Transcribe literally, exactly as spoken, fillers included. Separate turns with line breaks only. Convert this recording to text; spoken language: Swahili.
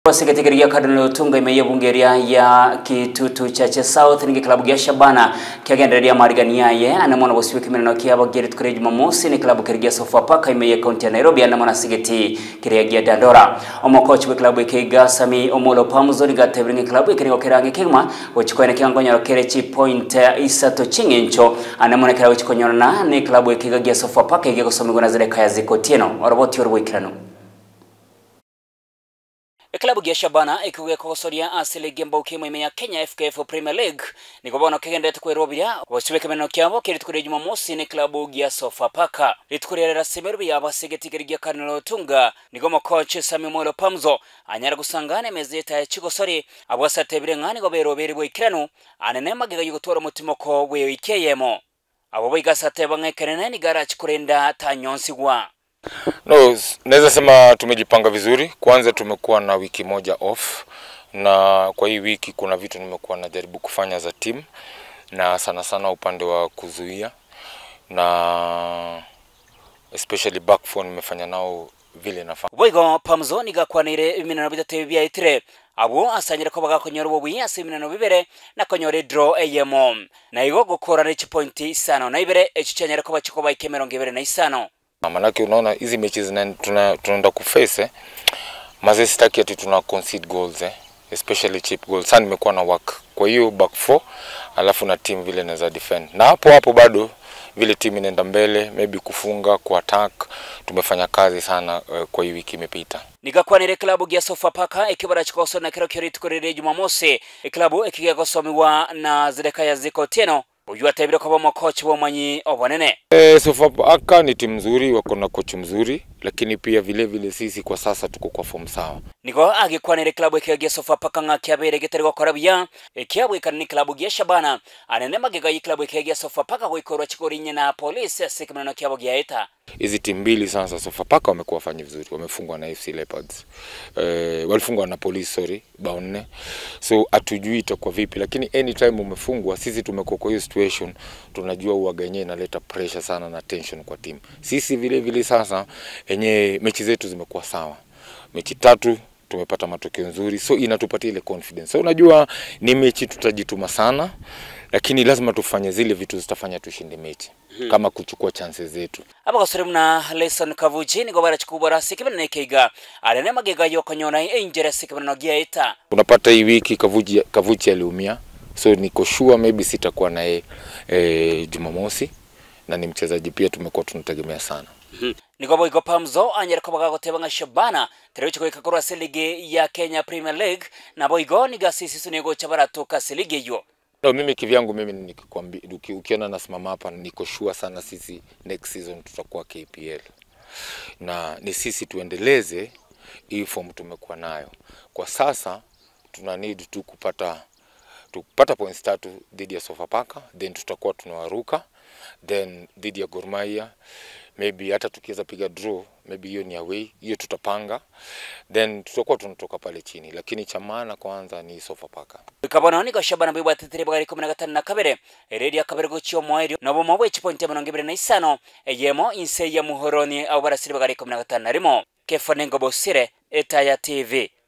Wasikatikiria kadano tunga imeye bungeria ya Kitutu Chache South ni klabu ya Shabana kiagenderia marigania ye anamona bosiwe kimeno kiaba Gerrit kure Jumamosi ni klabu kirigia Sofapaka imeye county ya Nairobi anamona sigeti kirigia Dandora omo coach we klabu ikiga Sami Omolo Pamzo ni gatebringi klabu ikirigo kirangi kigma wachikoene kiangonya kerechi point isato chingencho anamona klabu chikonyona ni klabu ikiga Sofapaka ikigo somigo na zile kaya ziko tieno oroboti orwikirano. Klabu ya Shabana ikuwe kosoria asili gemba ukimo ime ya Kenya F K F Premier League niko bona kegende tukwerobira wasiweke meno kyabo kiri tukure Jumamosi ni klabu ya Sofapaka litukurera rasemeru ya basegetikirigia Karnelo Tunga niko mo coach Sami Omolo Pamzo anyara gusangane mezeta ya chigosori abwasatebire ngani goberobere bwo ikirano anenema giga yugotora mutimoko we ikeyemo abo bigasateba ngekerene ni garage kurenda tanyonsigwa.
No, naweza sema tumejipanga vizuri. Kwanza tumekuwa na wiki moja off na kwa hii wiki kuna vitu nimekuwa najaribu kufanya za team na sana sana upande wa kuzuia na especially back four nimefanya nao vile nafanya.
Boigo Pamzo niga kwanire iminano bitatu bya itire abo asanyira ko bagakonyora bobwi aseminano bibere na konyore draw ayemo na igo gukora reach point isano na ibere echichanyira ko bachiko bayikemero ngebere na isano.
Manake unaona hizi mechi tunaenda tuna kuface eh, maze sitaki ati tuna concede goals eh, especially cheap goals. Sana nimekuwa na work kwa hiyo back four alafu na team vile naweza defend na hapo hapo bado vile team inaenda mbele maybe kufunga ku attack tumefanya kazi sana uh, kwa hii wiki imepita.
Nigakwanire klabu ya Sofapaka ikibara chikoso na kero Gerrit kure Jumamosi klabu ikigagosomiwa na zileka ya ziko teno ujua tebire kwa mo coach wa manyi obonene.
Eh, Sofapaka ni timu nzuri, wako na coach mzuri, lakini pia vile vile sisi kwa sasa tuko kwa form sawa.
Niko agikwanire klabu ikiga Sofapaka ngakiabere giterwa korabia ikiabwe kanini klabu ya Shabana anenema giga klabu ikiga Sofapaka goikorwa chikorinye na police asikimano kiabo giaita.
Hizi timu mbili sasa Sofapaka wamekuwa wafanya vizuri, wamefungwa na F C Leopards. Eh, walifungwa na Police sorry, bao nne. So atujui itakuwa vipi, lakini anytime umefungwa sisi tumekuwa kwa hiyo situation, tunajua uagenye inaleta pressure sana na tension kwa timu. Sisi vile vile sasa yenye mechi zetu zimekuwa sawa. Mechi tatu tumepata matokeo nzuri, so inatupatia ile confidence. So unajua ni mechi tutajituma sana, lakini lazima tufanye zile vitu zitafanya tushinde mechi. Hmm. Kama kuchukua chances zetu.
Aba gasore mna Lesson Kavuchi ni gobara chikubara sikibana nekiga arene magega yokonyona injere sikibana giaita.
Unapata hii wiki Kavuchi Kavuchi aliumia, so niko sure maybe sitakuwa naye eh, Jumamosi na ni mchezaji pia tumekuwa tunategemea sana.
Hmm. Niko Boigo Pamzo anyera ko bagagoteba nga Shabana terecho ko ikakora selige ya Kenya Premier League na Boigo ni gasisi sunego chabara toka selige yo.
No, mimi kivyangu mimi nikikwambia ukiona nasimama hapa niko sure sana sisi next season tutakuwa K P L. Na ni sisi tuendeleze hii form tumekuwa nayo. Kwa sasa tuna need tu kupata tupata points tatu dhidi ya Sofapaka, then tutakuwa tunawaruka, then dhidi ya Gor Mahia maybe hata tukiweza piga draw maybe hiyo ni away, hiyo tutapanga, then tutakuwa tunatoka pale chini, lakini cha maana kwanza ni Sofapaka.
Kabana ni ko Shabana biba tetire bagari kumi na gatanu na kabere eredi akabere gochyo mwairi nabo mabwe chipointe manongebere na isano eyemo inse ya muhoroni au barasiri bagari kumi na gatanu na rimo Kefanengo Bosire Etaya T V.